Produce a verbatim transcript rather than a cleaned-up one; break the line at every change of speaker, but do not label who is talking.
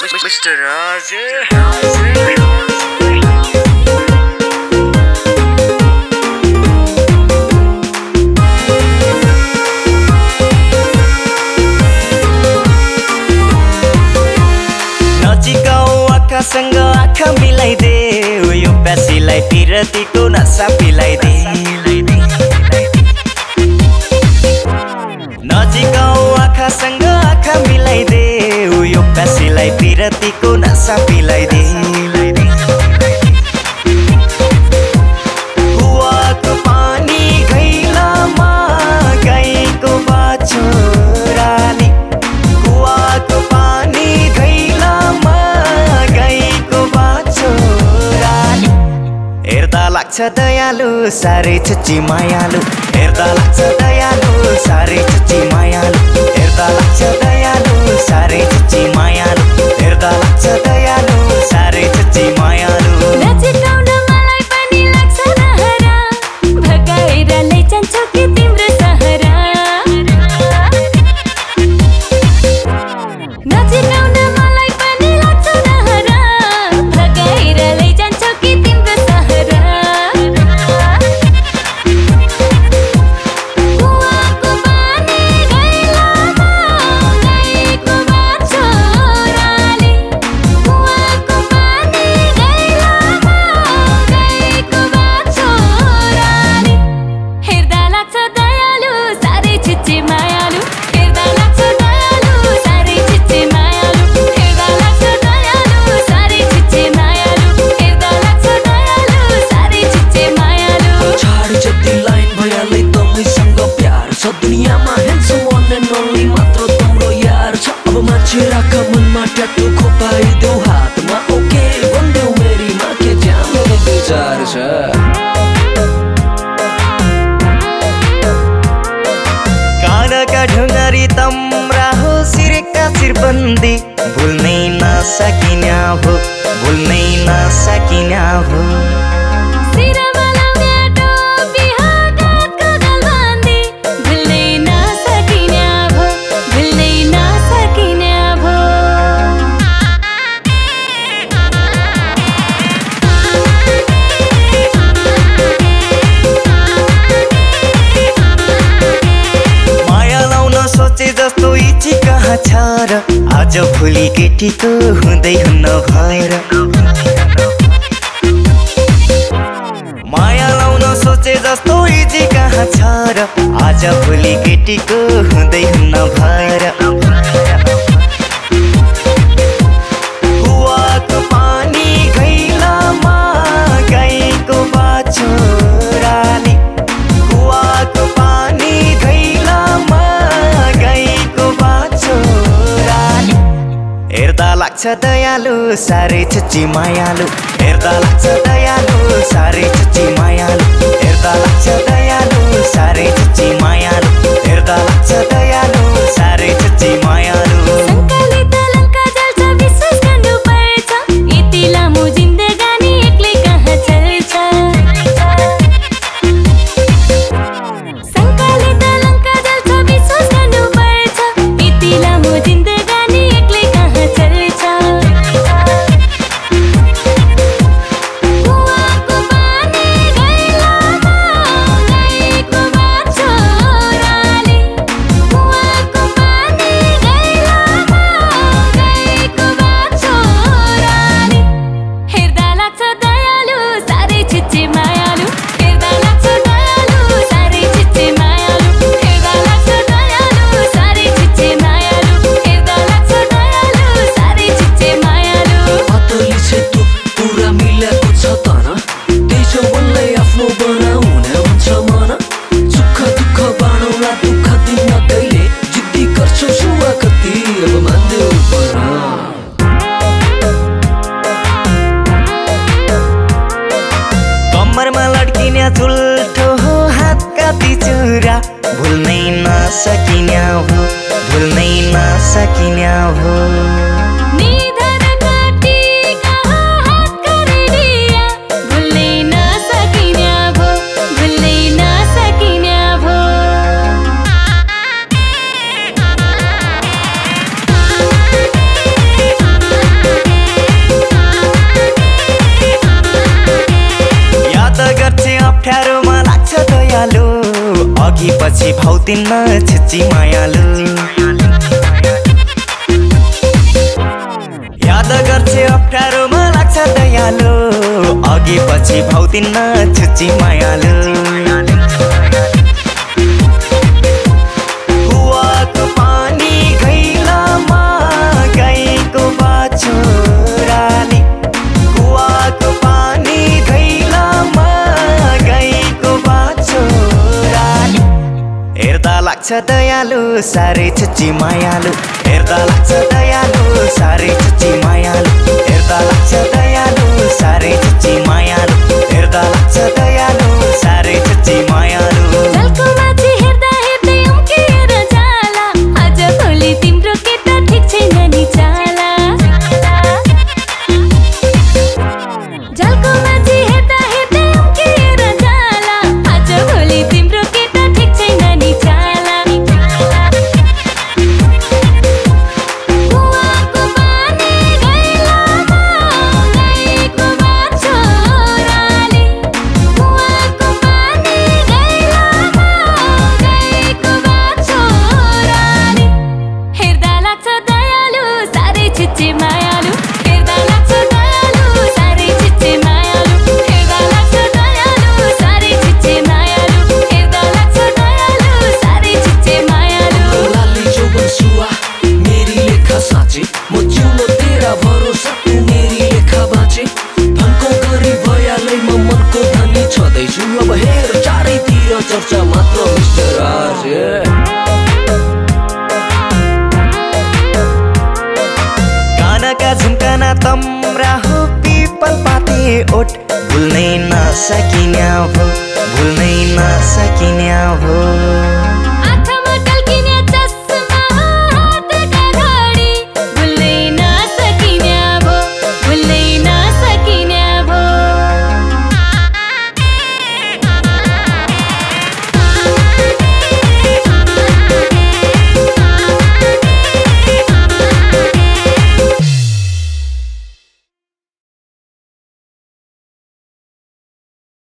mister राज
सँग आँखा मिलाइदे यो प्यासीलाई पिरतीको नसा पिलाइदे नजिक आऊ आँखासँग आँखा मिलाइदे यो प्यासीलाई पिरतीको नसा पिलाइदे कुवाको पानी घैलामा गाईको बाछोराली कुवाको पानी घैलामा हेर्दा लाग्छ दयालु साह्रै छुच्ची मायालु हेर्दा लाग्छ दयालु साह्रै छुच्ची मायालु हेर्दा लाग्छ दयालु साह्रै छुच्ची मायालु हेर्दा लाग्छ दयालु साह्रै छुच्ची मायालु
नजिकाउन मलाई पनि लाग्छ नहरा भगाएर लैजान्छौ कि तिम्रो सहरा नजिकाउन मलाई पनि लाग्छ नहरा भगाएर लैजान्छौ कि तिम्रो सहरा कुवाको पानी घैलामा गाईको बाछोराली कुवाको पानी घैलामा गाईको बाछोराली हेर्दा लाग्छ दयालु साह्रै छुच्ची मायालु हेर्दा लाग्छ दयालु साह्रै छुच्ची मायालु हेर्दा लाग्छ दयालु साह्रै छुच्ची मायालु हेर्दा लाग्छ दयालु साह्रै छुच्ची मायालु
छाड जति लाइन भइहाल्दै तपाईँसँग प्यार छ दुनियाँमा ह्यान्डसम वान एन्ड ओन्ली मात्र तिम्रो यार छ अब मान्छे राख मनमा ट्याटु खोपाइदेऊ हातमा ओके भन्देऊ मेरीमा के ज्यान विचार छ
कानका ढुङ्गारी तम्रा हो सिरका सिरबन्दी भुल्नै नसकिने भो भुल्नै नसकिने भो
सिरमा लाउने टोपी हातको गलबन्दी भुल्नै नसकिने भो भुल्नै नसकिने भो
माया लाउन सोचे जस्तो इच्छी कहाँ छ र आज भोलि केटीको हुँदै हुन्न भएर माया लाउन सोचे जस्तो इजी कहाँ छ र आज भोलि केटीको हुँदै हुन्न भएर कुवाको पानी घैलामा गाईको बाछोराली कुवाको पानी घैलामा गाईको बाछोराली हेर्दा लाग्छ दयालु साह्रै छुच्ची मायालु हेर्दा लाग्छ दयालु साह्रै छुच्ची मायालु हेर्दा लाग्छ दयालु साह्रै छुच्ची मायालु हेर्दा लाग्छ दयालु साह्रै छुच्ची मायालु
शङ्काले त लङ्का जल्छ विश्वास गर्नुपर्छ यति लामो जिन्दगानी एक्लै कहाँ चल्छ शङ्काले त लङ्का जल्छ विश्वास गर्नुपर्छ यति लामो जिन्दगानी एक्लै कहाँ चल्छ कुवाको पानी घैलामा गाईको बाछोराली कुवाको पानी घैलामा गाईको बाछोराली हेर्दा लाग्छ दयालु साह्रै छुच्ची मायालु हेर्दा लाग्छ दयालु साह्रै छुच्ची मायालु हेर्दा लाग्छ दयालु साह्रै छुच्ची मायालु हेर्दा लाग्छ दयालु साह्रै छुच्ची मायालु
पातली सेतो पुरा मिलेको छ तर त्यही जौवनलाई आफ्नो बनाउने हुन्छ मन सुख दुःख बाँडौँला दुःख दिन कहिले जिद्दी गर्छौ सुवा कति अब मान्देऊ पर
कम्मरमा लड्किने झुल्ठो हो हातका तिचुरा भुल्नै नसकिने भो भुल्नै नसकिने भो
निधर काटीका हातका रेडिया भुल्नै नसकिने भो भुल्नै नसकिने भो
पछि भाउदिन्न छुच्ची मायालु याद गर्छे अप्ठ्यारोमा लाग्छ दयालु अघि पछि भाउदिन्न छुच्ची मायालु कुवाको पानी घैलामा गाईको बाछुराले कुवाको पानी घैलामा गाईको बाछुराले हेर्दा लाग्छ दयालु साह्रै छुच्ची मायालु हेर्दा लाग्छ दयालु साह्रै छुच्ची मायालु हेर्दा लाग्छ दयालु साह्रै छुच्ची मायालु हेर्दा लाग्छ दयालु साह्रै छुच्ची मायालु
झल्को माथि हेर्दा हेर्दै उम्किएर जाला आज भोलि तिम्रो केटा ठिक छैन नि चाला झल्को माथि हेर्दा हेर्दै उम्किएर जाला आज भोलि तिम्रो केटा ठिक छैन नि चाला कुवाको पानी घैलामा गाईको बाछुराले कुवाको पानी घैलामा गाईको बाछुराले हेर्दा लाग्छ दयालु साह्रै छुच्ची मायालु हेर्दा लाग्छ दयालु साह्रै छुच्ची मायालु हेर्दा लाग्छ दयालु साह्रै छुच्ची मायालु हेर्दा लाग्छ दयालु साह्रै छुच्ची मायालु
लाली जोबन सुआ मेरी लेखा साँचे म जिउन तेरा भरोसा तू मेरी लेखा बाँचे धनको गरी भइहालै म मनको धनी छँदैछु अब हेर चारैतिर चर्चा मात्र मिस्टर राजे
कानका झुम्काना तम्रा हो पिपल पाते ओठ भुल्नै नसकिने भो भुल्नै नसकिने भो